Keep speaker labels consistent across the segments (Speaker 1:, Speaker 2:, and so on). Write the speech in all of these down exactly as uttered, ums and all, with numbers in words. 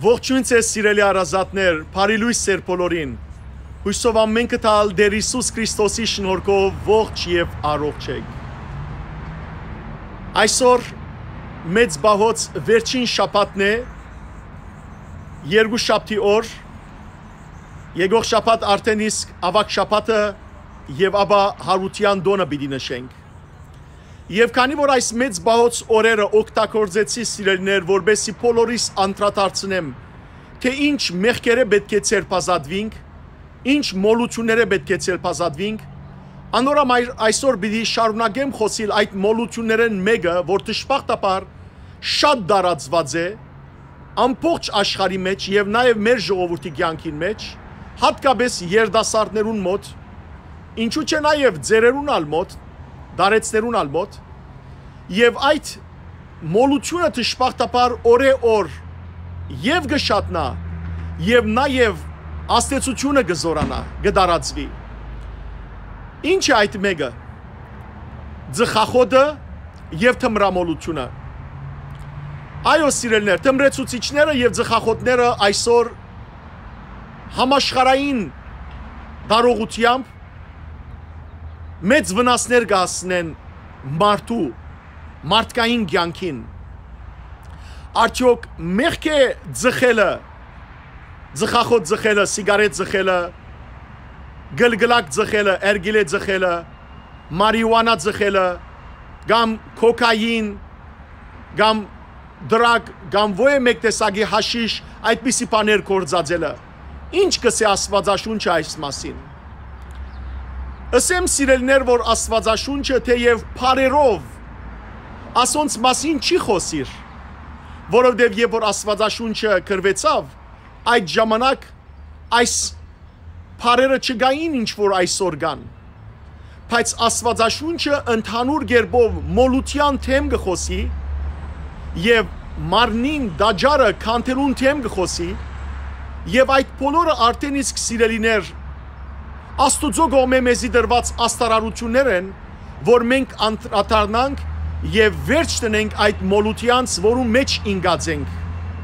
Speaker 1: Ողջույն ձեզ սիրելի հարազատներ, բարի լույս ձեր բոլորին։ Հույսով ամենքը տալ Տեր Հիսուս Քրիստոսի շնորհքով ողջ եւ առողջ եք։ Այսօր մեծ բահոց վերջին շաբաթն է, երկու շաբթի օր, եկող շաբաթ արդեն իսկ ավակ շաբաթը եւ ապա հարության դոնը պիտի նշենք։ Եվ քանի որ այս մեծ բահոց օրերը օգտագործեցի սիրելիներ, որբեսի բոլորիս անդրադարձնեմ, թե ինչ մեղքերը պետք է ցերպազատվինք, ինչ մոլությունները պետք է ցերպազատվինք, անորամ այսօր պիտի շարունակեմ խոսել այդ մոլություններն մեկը, որ դժբախտաբար շատ դարածված է ամբողջ աշխարհի մեջ եւ նաեւ մեր ժողովրդի կյանքի մեջ, հատկապես երիտասարդներուն մոտ, ինչու՞ չէ նաեւ ձերերուն ալ մոտ, դարեցներուն ալ մոտ, եւ այդ մոլությունը դժբախտաբար օրե-օր եւ գշատնա եւ նաեւ աստեցությունը գզորանա, գդարածվի։ Ինչ է այդ մեկը։ Ձխախոդը եւ թմրամոլությունը։ Այո, սիրելիներ, թմրեցուցիչները եւ ձխախոդները այսօր համաշխարհային դարողությամբ մեծ վնասներ կհասնեն մարդու, մարդկային կյանքին։ Արդյոք մեղք է ձխելը, ձխախոդ ձխելը, սիգարետ ձխելը, գլգլակ ձխելը, էրգիլե ձխելը, մարիհուանա ձխելը, կամ կոկային, կամ դրագ, կամ ո՞ե մեկ տեսակի հաշիշ, այդպիսի բաներ գործածելը։ Ինչ կսե Աստվածաշունչը այս մասին։ Ասեմ սիրելիներ, որ Աստվածաշունչը թեև բարերով ասոնց մասին չի խոսիր, որովհետև երբ որ Աստվածաշունչը գրվեցավ, այդ ժամանակ այս բարերը չգային ինչ որ այսօր կան, բայց Աստվածաշունչը ընդհանուր կերպով մոլության թեմ կխոսի եւ մարմնին դաջարը քանթելուն թեմ կխոսի եւ այդ բոլորը արդեն իսկ սիրելիներ Աստուծո կողմէ մեզի դրված աստարարություններ են, որ մենք անդրադառնանք եւ վերջ տնենք այդ մոլությանց, որում մեջ ինգած ենք։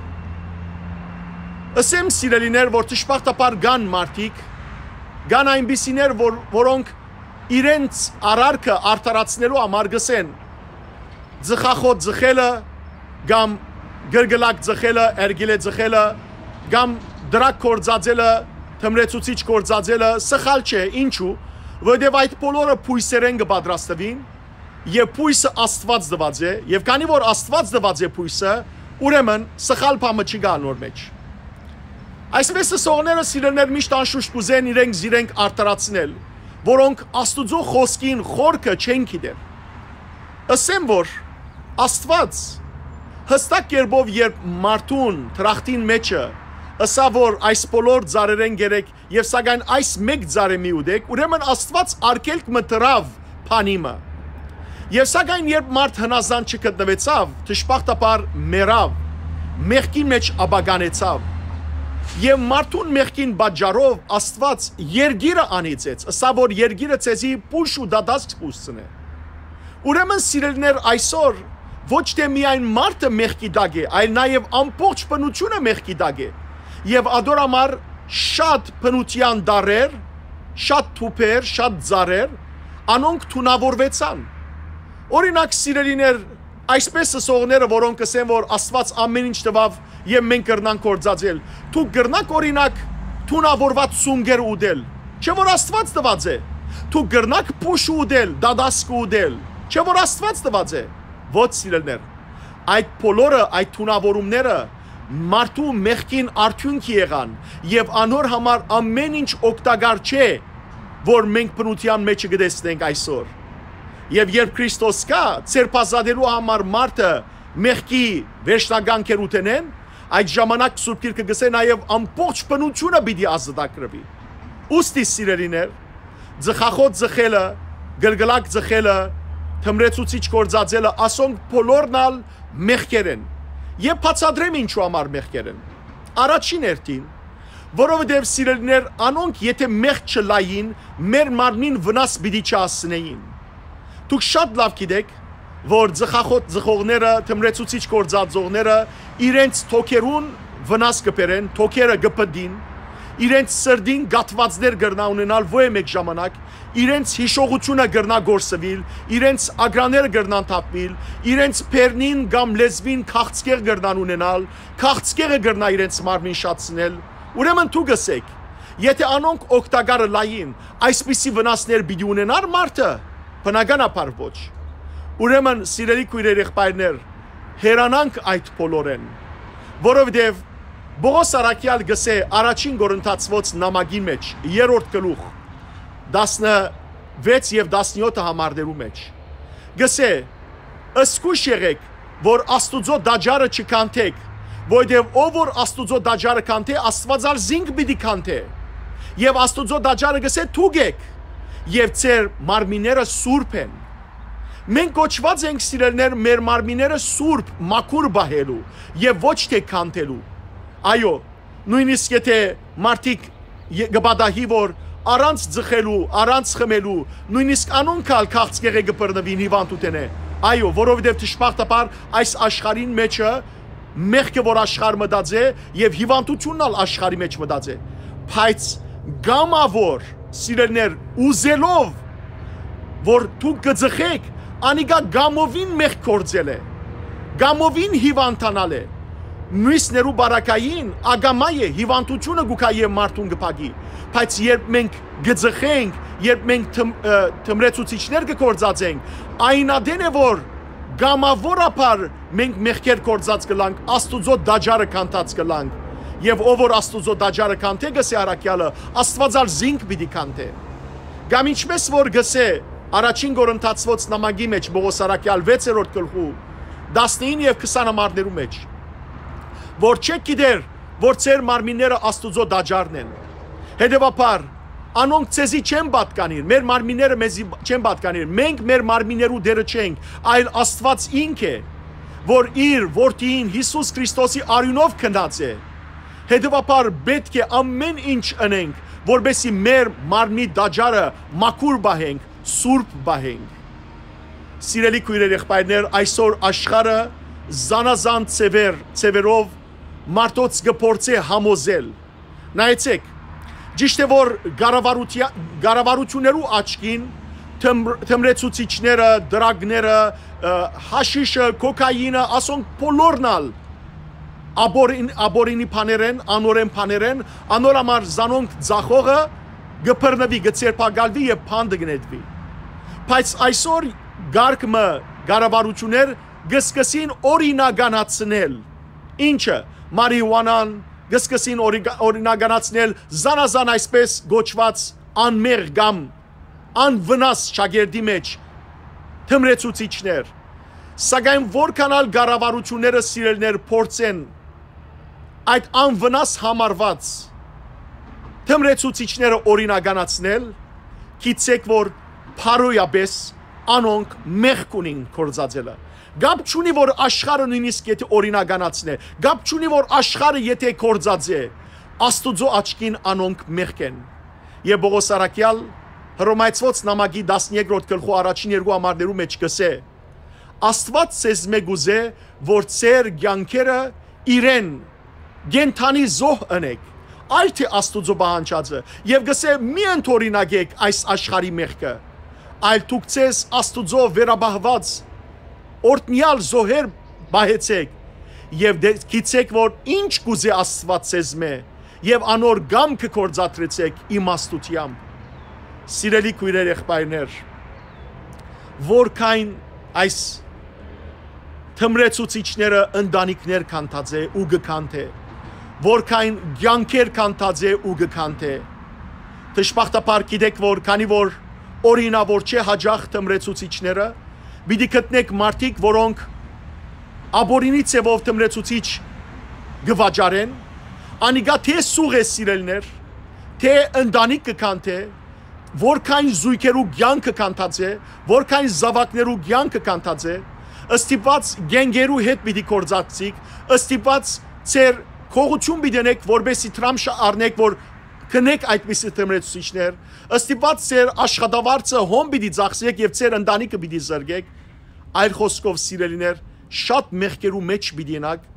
Speaker 1: Ասեմ սիրելիներ, որ դժբախտաբար կան մարդիկ, կան այնպիսիներ, որ, որոնք իրենց արարքը արդարացնելու համար գսեն ձխախոդ ձխելը, կամ գրգլակ ձխելը, էրգիլե ձխելը, կամ դրակ կործածելը, թմրեցուցիչ կործածելը սխալ չէ, ինչու, որովհետև այդ բոլորը փույսերեն կպատրաստվին եւ փույսը Աստված դված է, եւ քանի որ Աստված դված է փույսը, ուրեմն սխալ բանը չկա նոր մեջ։ Այսպես սողները սիրելներ միշտ անշուշտ կուզեն իրենք զիրենք արտարացնել, որոնք Աստուծո խոսքին խորքը չեն գիտեր։ Ասեմ որ Աստված հստակ կերպով երբ մարդուն տրախտին մեջը ըսա որ այս բոլոր ծարերեն գերեք եւ սակայն այս մեկ ծարը մի ուդեք, ուրեմն Աստված արկելք մտրավ փանիմը։ Եվ սակայն երբ մարդ հնազան չգտնվեցավ, դժբախտաբար մեռավ, մեղքի մեջ աբագանեցավ։ Եվ մարդուն մեղքին պատճառով Աստված երգիրը անիծեց, ըսա որ երգիրը ցեզի փուշ ու դադասք կուսցնե։ Ուրեմն սիրելիներ այսօր ոչ թե միայն մարդը մեղքի դագ է, այլ նաեւ ամբողջ բնությունը մեղքի դագ է։ Եվ ադորամար շատ բնության դարեր, շատ թուփեր, շատ ծառեր, անոնք թունավորվեցան։ Օրինակ սիրելիներ, այսպես սողները, որոնք ասեն, որ Աստված ամեն ինչ տվավ եւ մենք կրնանք գործածել, դուք կրնաք օրինակ թունավորված սունգեր ուդել, չէ որ Աստված տված է։ Դուք կրնաք փուշ ուդել, դադասկ ուդել, չէ որ Աստված տված է։ Ոչ սիրելիներ, այդ բոլորը, այդ թունավորումները մարդու մեղքին արդյունք եղան եւ անոր համար ամեն ինչ օգտակար չէ, որ մենք բնության մեջ գտեսնենք այսօր։ Եվ երբ Քրիստոս կա, ցերպազատելու համար մարդը մեղքի վերջնական կերութենեն, այդ ժամանակ Սուրբ Գիրքը գսե նաեւ ամբողջ բնությունը պիտի ազատագրվի։ Ուստի սիրելիներ, ձխախոդ ձխելը, գլգլակ ձխելը, թմրեցուցիչ կործածելը, ասոնք բոլորն ալ մեղքեր են։ Եվ բացատրեմ ինչու համար մեղքեր են։ Առաջին հերթին, որովհետև սիրելիներ, անոնք եթե մեղք չլային, մեր մարմնին վնաս պիտի չհասնեին։ Դուք շատ լավ գիտեք, որ ձխախոտ ձխողները, թմրեցուցիչ գործածողները իրենց թոքերուն վնաս կբերեն, թոքերը կպդին, իրենց սրդին գատվածներ կրնա ունենալ ոչ մեկ ժամանակ, իրենց հիշողությունը կրնա գործվել, իրենց ագրաները կրնան թափվել, իրենց բերնին կամ լեզվին քաղցկեղ կրնան ունենալ, քաղցկեղը կրնա իրենց մարմին շատցնել։ Ուրեմն դու գսեք, եթե անոնք օգտակարը լային, այսպիսի վնասներ պիտի ունենար մարդը, բնականաբար ոչ։ Ուրեմն սիրելի քույրեր եղբայրներ, հերանանք այդ բոլորեն, որովհետև Բողոս Արաքյալ գսե առաջին Կորինթացվոց նամակի մեջ երրորդ գլուխ տասնվեց եւ տասնյոթ համարներու մեջ գսե ըսկուշ եղեք որ Աստուծո դաջարը չկանթեք որովհետև ով որ Աստուծո դաջարը կանթե Աստվածալ զինք պիտի կանթե եւ Աստուծո դաջարը գսե թուգեք եւ ձեր մարմինները սուրբ են մենք կոչված ենք սիրելներ մեր մարմինները սուրբ մաքուր բահելու եւ ոչ թե կանթելու Այո, նույնիսկ եթե մարդիկ գբադահի որ առանց ձխելու, առանց խմելու, նույնիսկ անոնքալ քաղցկեղը կբռնվին հիվանդութենե։ Այո, որովհետև դժբախտաբար այս աշխարհին մեջը մեղքը որ աշխարհ մտած է եւ հիվանդությունն ալ աշխարհի մեջ մտած է։ Բայց գամավոր սիրելներ ուզելով որ դուք կձխեք, անիկա գամովին մեղք կործել է։ Գամովին հիվանդանալ է։ Նույսներու բարակային ագամա է հիվանդությունը գուքա եւ մարդուն գփագի բայց երբ մենք գծխենք երբ մենք թմրեցուցիչներ կկործածենք այնադեն է որ գամավորապար մենք մեղքեր կործած կլանք Աստուծո դաջարը կանտած կլանք եւ ով որ Աստուծո դաջարը կանթե գսե Արաքյալը Աստվածալ զինք պիտի կանթե գամ ինչպես որ գսե առաջին Կորինթացվոց նամակի մեջ Բողոս Արաքյալ վեցերորդ գլխու տասնինը եւ քսան համարներու մեջ որ չեք գիտեր, որ ձեր մարմինները Աստուծո դաջարն են։ Հետևաբար, անոնք ցեզի չեն պատկանիր, մեր մարմինները մեզի չեն պատկանիր, մենք մեր մարմիններու դերը չենք, այլ Աստված ինք է, որ իր որդին Հիսուս Քրիստոսի արյունով քնած է։ Հետևաբար պետք է ամեն ինչ անենք, որբեսի մեր մարմնի դաջարը մաքուր բահենք, սուրբ բահենք։ Սիրելի քույրեր եղբայրներ, այսօր աշխարհը զանազան ծևեր, ծևերով մարդոց գփորձե համոզել նայեցեք ճիշտ է որ գարավարություններու աչքին թմրեցուցիչները դրագները հաշիշը կոկայինը ասոնք բոլորնալ աբորին աբորինի բաներեն անորեն բաներեն անորամար զանոնք ձախողը գբռնվի գցերպագալվի եւ փանդը գնետվի բայց այսօր գարկմը գարավարություններ գսկսին օրինականացնել ինչը մարիհուանան գսկսին օրինականացնել զանազան այսպես գոչված անմեղ կամ անվնաս շագերդի մեջ թմրեցուցիչներ սակայն որքանալ գարավարությունները սիրելներ փորձեն այդ անվնաս համարված թմրեցուցիչները օրինականացնել գիտեք որ փարոյաբես անոնք մեղք ունին կործածելը Գապ չունի որ աշխարհը նույնիսկ եթե օրինականացնե, գապ չունի որ աշխարհը եթե կործած է, Աստուծո աչքին անոնք մեղք են։ Եվ Բողոս Արաքյալ Հռոմայացված նամակի տասներորդ գլխու առաջին երկու համարներու մեջ գսե. Աստված ցեզ մեգուզե, որ ծեր ցանկերը իրեն գենթանի զոհ անեք, այլ թե Աստուծո բանջածը, եւ գսե մի ընդօրինակեք այս աշխարհի մեղքը, այլ դուք ցեզ Աստուծո վերաբահված Օրտնյալ զոհեր բահեցեք եւ գիտեք որ ինչ կուզե Աստված ցեզ մե եւ անոր գամքը կործատրեցեք իմաստությամբ Սիրելի քույրեր եղբայրներ որքան այս թմրեցուցիչները ընտանիքներ կանտածե ու գկանթե որքան ցանկեր կանտածե ու գկանթե Դժբախտաբար գիտեք որ քանի որ օրինավոր չէ հաջող թմրեցուցիչները Բիդի գտնեք մարդիկ, որոնք աբորինի ծևով թմրեցուցիչ գվաճարեն, անիգա թե սուղ է սիրելներ, թե ընտանիք կկանթե, որքան զույգերու կյանքը կանտած է, որքան զավակներու կյանքը կանտած է, ըստիպած գենգերու հետ պիտի կործածիկ, ըստիպած ծեր քողություն պիտի դնեք, որբեսի տրամշ առնեք, որ կնեք այդպիսի թմրեցուցիչներ, ըստիպած ծեր աշխատավարձը հոմ պիտի ծախսեք եւ ծեր ընտանիքը պիտի զրկեք, այլ խոսքով սիրելիներ շատ մեղքերու մեջ պիտի ենակ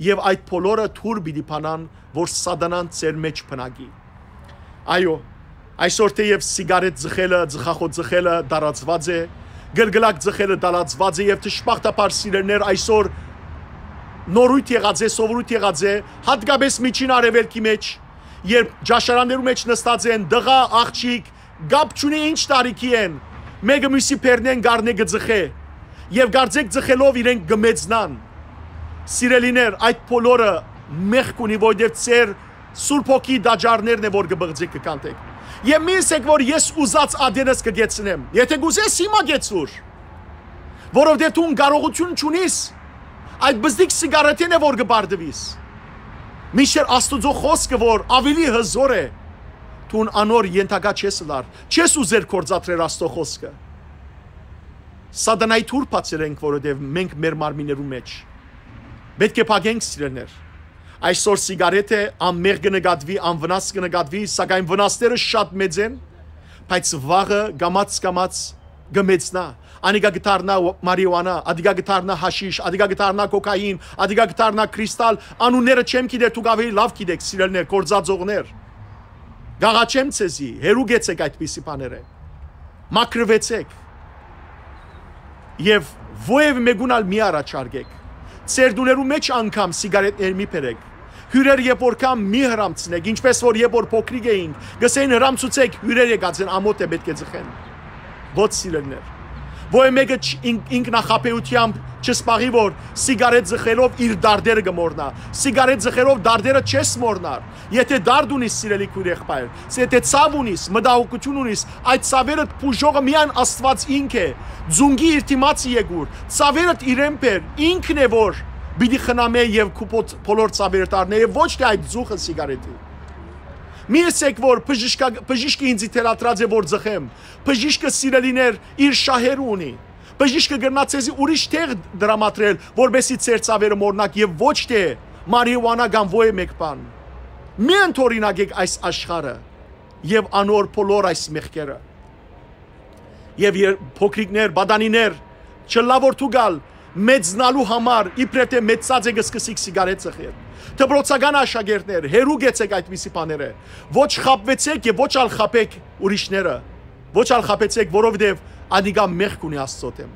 Speaker 1: եւ այդ բոլորը թուր պիտի բանան, որ սատանան ծեր մեջ բնագի։ Այո, այսօր թեև սիգարետ ձխելը, ձխախոտ ձխելը դարածված է, գլգլակ ձխելը դարածված է եւ դժբախտաբար սիրելներ այսօր նորույթ եղած է, սովորույթ եղած է, հատկապես միջին արևելքի մեջ, երբ ջաշարաններու մեջ նստած են դղա, աղջիկ, գապ չունի ինչ տարիքի են, մեկը մյուսի փերնեն գարնե գծխե, եւ գարձեք ձխելով իրենք գմեցնան։ Սիրելիներ, այդ բոլորը մեղք ունի, որովհետեւ ծեր Սուրբ Հոգի դաջարներն է, որ կբղձեք կկանտեք։ Եվ մի ասեք, որ ես ուզած ադենս կգեցնեմ։ Եթե գուզես հիմա գեցուր, որովհետեւ դու կարողություն չունիս, այդ բզդիկ սիգարետին է որ կբարդվիս։ Միշտ Աստուծո խոսքը, որ ավելի հզոր է, դու անոր ենթակա չես լար, չես ուզեր կործատրել Աստծո խոսքը։ Սատանայի թուր բացերենք, որովհետեւ մենք մեր մարմիններու մեջ պետք է փակենք սիրելներ։ Այսօր սիգարետը անմեղ կնկատվի, անվնաս կնկատվի, սակայն վնասները շատ մեծ են, բայց վաղը գամած գամած գմեցնա։ Անիկա գտարնա մարիհուանա, ադիգա գտարնա հաշիշ, ադիգա գտարնա կոկային, ադիգա գտարնա կրիստալ, անունները չեմ գիտեր, դուք ավելի լավ գիտեք, սիրելներ, կործածողներ։ Գաղաչեմ ցեզի, հերուգեցեք այդպիսի բաները։ Մաքրվեցեք։ Եվ ովև մեգունալ մի առաջարկեք։ Ձեր դուներու մեջ անգամ սիգարետներ մի բերեք։ Հյուրեր երբ որ կամ մի հրամցնեք, ինչպես որ երբ որ փոքրիկ էինք, գսեին հրամցուցեք, հյուրեր եկած են ամոթ է պետք է ձխեն։ Ոչ սիրելներ։ Ոչ մեկը ինքնախապեյությամբ չսպաղի, որ սիգարետ ձխելով իր դարդերը կմորնա։ Սիգարետ ձխելով դարդերը չես մորնար։ Եթե դարդ ունիս սիրելի քույր եղբայր, եթե ցավ ունիս, մտահոգություն ունիս, այդ ցավերը փուժողը միայն Աստված ինք է։ Ձունգի իր դիմացի եկուր։ Ցավերը իրեն բեր, ինքն է որ պիտի խնամե եւ կուպոտ բոլոր ցավերը տառնե եւ ոչ թե այդ ձուխը սիգարետի։ Մի ասեք, որ բժիշկը ինձ թերատրած է որ ձխեմ։ Բժիշկը սիրելիներ իր շահերը ունի։ Բժիշկը գնացեզի ուրիշ տեղ դրամատրել, որբեսի ծեր ցավերը մորնակ եւ ոչ թե մարիհուանա կամ ոյ մեկ բան։ Մի ընդօրինակեք այս աշխարհը եւ անոր բոլոր այս մեղքերը։ Եվ փոքրիկներ, բադանիներ, չլավոր թուգալ մեծնալու համար իբրև թե մեծած եք սկսիկ սիգարետ ծխել։ Դպրոցական աշակերտներ, հերուգեցեք այդպիսի բաները։ Ոչ խապվեցեք եւ ոչ ալ խապեք ուրիշները։ Ոչ ալ խապեցեք, որովհետեւ ադիգա մեղք ունի Աստծո դեմ։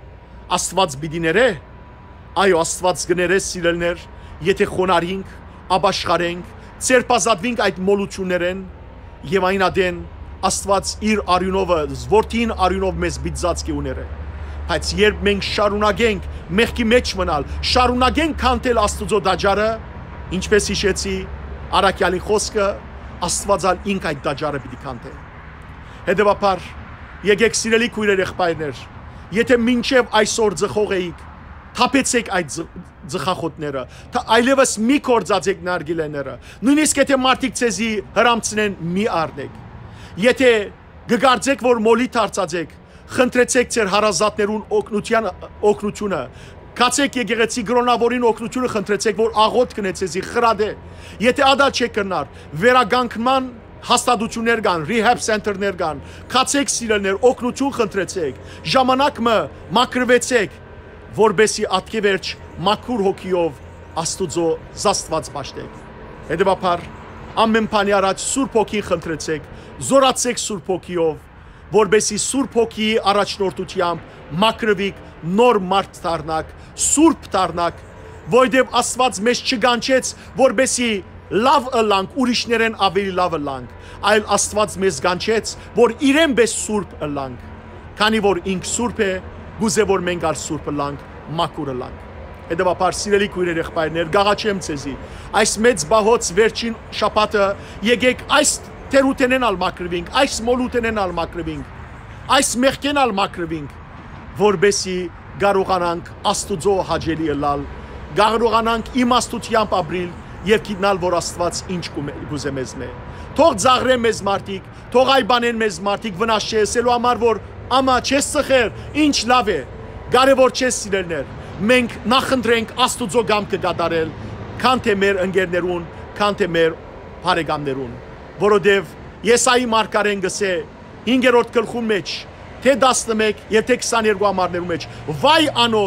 Speaker 1: Աստված պիտի ներե, այո, Աստված գներե սիրելներ, եթե խոնարհինք, ապաշխարենք, ցերպազատվենք այդ մոլություններեն եւ այն ադեն Աստված իր արյունովը, զորթին արյունով մեզ բիծած կուներե։ Բայց երբ մենք շարունակենք մեղքի մեջ մնալ, շարունակենք քանթել Աստծո դաջարը, ինչպես հիշեցի Արաքյալի խոսքը, Աստվածալ ինք այդ դաջարը պիտի քանթե։ Հետևաբար, եկեք սիրելի քույրեր եղբայրներ, եթե մինչև այսօր ձխող էիք, թափեցեք այդ ձխախոտները, այլևս մի կործածեք նարգիլեները, նույնիսկ եթե մարդիկ ցեզի հրամցնեն մի առնեք։ Եթե գգարձեք, որ մոլի դարձածեք, խնդրեցեք ձեր հարազատներուն օգնության օգնությունը, կացեք եկեղեցի գրոնավորին օգնությունը խնդրեցեք, որ աղոտ կնեցեզի խրադե։ Եթե ադա չեք կրնար, վերագանքման հաստատություններ կան, rehab center-ներ կան, կացեք սիրելներ, օգնություն խնդրեցեք, ժամանակ մը մաքրվեցեք, որբեսի ատկի վերջ մաքուր հոգիով Աստուծո զաստված պաշտեք։ Հետևաբար ամեն բանի առաջ Սուրբ Հոգին խնդրեցեք, զորացեք Սուրբ Հոգիով, որբեսի Սուրբ Հոգիի առաջնորդությամբ մաքրվիկ, նոր մարդ դառնաք, սուրբ դառնաք, որովհետև Աստված մեզ չգանչեց, որբեսի լավ ըլանք, ուրիշներեն ավելի լավ ըլանք, այլ Աստված մեզ գանչեց, որ իրեն պես սուրբ ըլանք, քանի որ ինք սուրբ է, գուզե որ մենք ալ սուրբ ըլանք, մաքուր ըլանք։ Հետևաբար սիրելի քույրեր եղբայրներ, գաղաչեմ ցեզի, այս մեծ բահոց վերջին շաբաթը եկեք այս թերութենեն ալ մաքրվինք, այս մոլութենեն ալ մաքրվինք, այս մեղքեն ալ մաքրվինք, որբեսի կարողանանք Աստուծո հաճելի ըլալ, կարողանանք իմաստությամբ ապրիլ եւ գիտնալ, որ Աստված ինչ կուզե մեզ մե։ Թող ծաղրե մեզ մարդիկ, թող այ բանեն մեզ մարդիկ վնաս չեսելու համար, որ ամա չես ծխեր, ինչ լավ է, կարևոր չէ սիրելներ։ Մենք նախընտրենք Աստուծո կամքը կատարել, քան թե մեր ընկերներուն, քան թե մեր բարեկամներուն, որովհետև Եսայի մարգարեն գսե հինգերորդ գլխում մեջ, թե տասնմեկ եւ թե քսաներկու ամառներու մեջ, վայ անոր,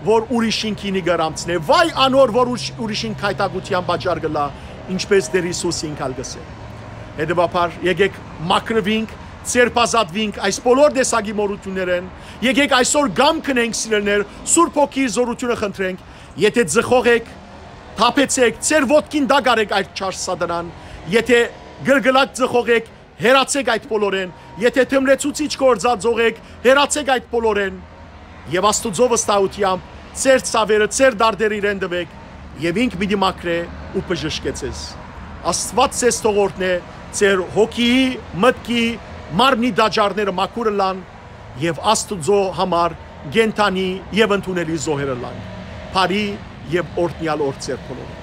Speaker 1: որ ուրիշին քինի գարամցնե, վայ անոր, որ ուրիշին քայտագության բաժար գլա, ինչպես Տեր Հիսուսին կալգսե։ Հետևաբար եկեք մաքրվինք, ցերպազատվինք այս բոլոր դեսագի մորություններեն, եկեք այսօր գամ քնենք սիրելներ, Սուրբ Հոգի զորությունը խնդրենք, եթե ձխող եք, թափեցեք, ծեր ոտքին դագարեք այդ չար սատանան, եթե գրգլակ ձխող եք, հերացեք այդ բոլորեն, եթե թմրեցուցիչ գործածող եք, հերացեք այդ բոլորեն, եւ Աստուծո վստահությամբ ծեր ցավերը, ծեր դարդերը իրեն դվեք, եւ ինք պիտի մաքրե ու բժշկեցես։ Աստված ձեզ թողորտնե, ծեր հոգիի, մտքի, մարմնի դաջարները մաքուրը լան եւ Աստուծո համար գենթանի եւ ընդունելի զոհերը լան։ Փարի եւ օրտնյալ օր ծեր բոլորը։